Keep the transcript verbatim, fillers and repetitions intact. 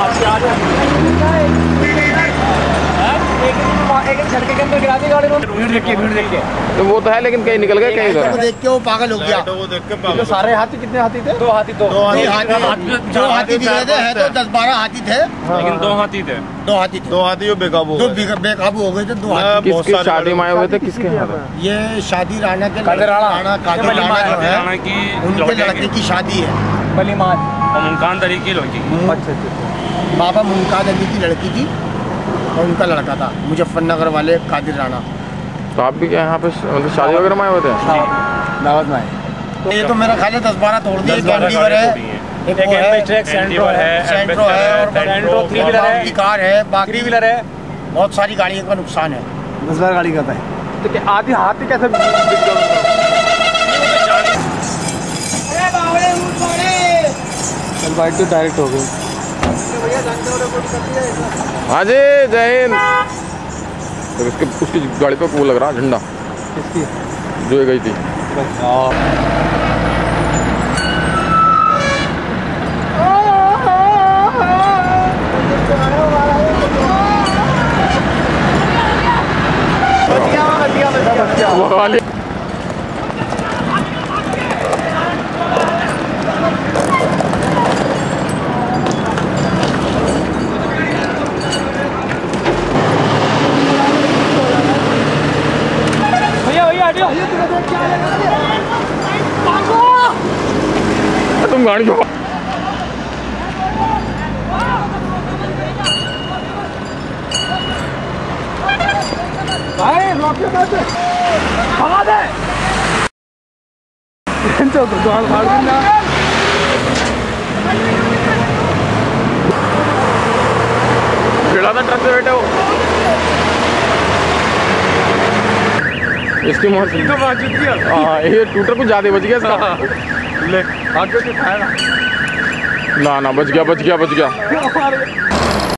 झटके के अंदर गिरा दी गाड़ी भीड़ देख के भीड़ देख के तो वो तो है, लेकिन कहीं निकल गए कहीं तो देख के वो पागल हो गया। वो देख के पागल। तो सारे हाथी कितने हाथी थे? दो हाथी। दो हाथी जो हाथी दिख रहे थे है तो दस बारह हाथी थे, लेकिन दो हाथी थे। दो हाथी थे दो हाथी बेकाबू दो बेकाबू हो गए थे। दो हाथी किसकी शादी में आए हुए थे? किसके यहाँ? ये शादी राणा के कादिर राणा कादिर राणा जो है उनके लड़के की शादी है। बलीमात और मुमकान अली की लड़की। अच्छा अच्छा। बाबा मुमकान अली की लड़की थी और उनका लड़का था मुजफ्फरनगर वाले कादिर राणा। तो आप भी क्या यहाँ पे मतलब शादी वगैरह में आए हुए थे? दावत में आए। ये तो मेरा ख्याल है दस बारह तोड़ दिए। कैंडीवर है, एक वो है, सेंट्रो है, सेंट्रो है और सेंट्रो थ्री व्हीलर है, कार है, बाकी थ्री व्हीलर है। बहुत सारी गाड़ियों का नुकसान है। दस बार गाड़ी का है। तो क्या आधी हाथी कैसे? बाइक तो डायरेक्ट हो गई। हाँ जी, जय हिंद। तो इसके उसकी गाड़ी पे वो लग रहा झंडा। किसकी? जो ये गई थी। वो वाली तुम गाड़ी को गिरा था ट्रक से बैठे हो। इसकी मौत तो बातचीत किया। हाँ, ये टूटर कुछ ज्यादा बच गया इसका। ले आगे से खाएगा। ना ना बच गया बच गया बच गया।